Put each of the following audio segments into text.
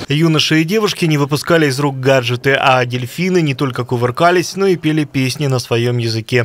Юноши и девушки не выпускали из рук гаджеты, а дельфины не только кувыркались, но и пели песни на своем языке.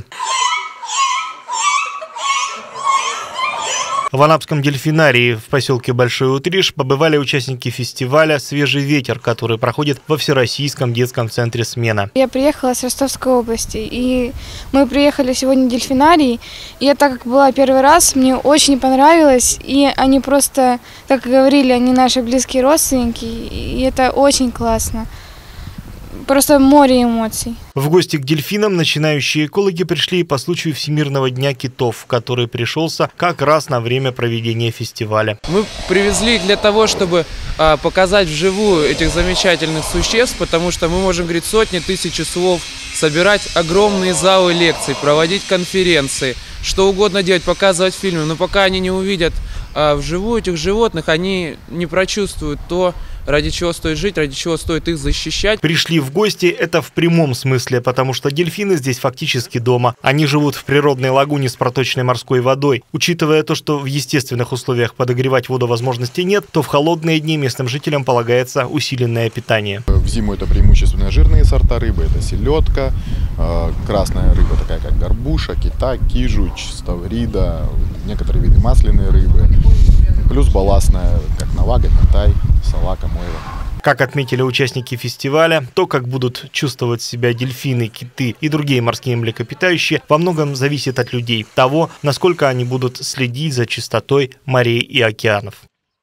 В Анапском дельфинарии в поселке Большой Утриш побывали участники фестиваля «Свежий ветер», который проходит во Всероссийском детском центре «Смена». Я приехала с Ростовской области, и мы приехали сегодня в дельфинарий. И я, так как была первый раз, мне очень понравилось. И они просто, как говорили, они наши близкие родственники, и это очень классно. Просто море эмоций. В гости к дельфинам начинающие экологи пришли по случаю Всемирного дня китов, который пришелся как раз на время проведения фестиваля. Мы привезли их для того, чтобы показать вживую этих замечательных существ, потому что мы можем говорить сотни, тысячи слов, собирать огромные залы лекций, проводить конференции, что угодно делать, показывать фильмы. Но пока они не увидят вживую этих животных, они не прочувствуют то, ради чего стоит жить, ради чего стоит их защищать. Пришли в гости это в прямом смысле, потому что дельфины здесь фактически дома. Они живут в природной лагуне с проточной морской водой. Учитывая то, что в естественных условиях подогревать воду возможности нет, то в холодные дни местным жителям полагается усиленное питание. В зиму это преимущественно жирные сорта рыбы, это селедка, красная рыба, такая как горбуша, кита, кижуч, ставрида, некоторые виды масляной рыбы, плюс балластная, как навага, китай, салака, мойва. Как отметили участники фестиваля, то, как будут чувствовать себя дельфины, киты и другие морские млекопитающие, во многом зависит от людей, того, насколько они будут следить за чистотой морей и океанов.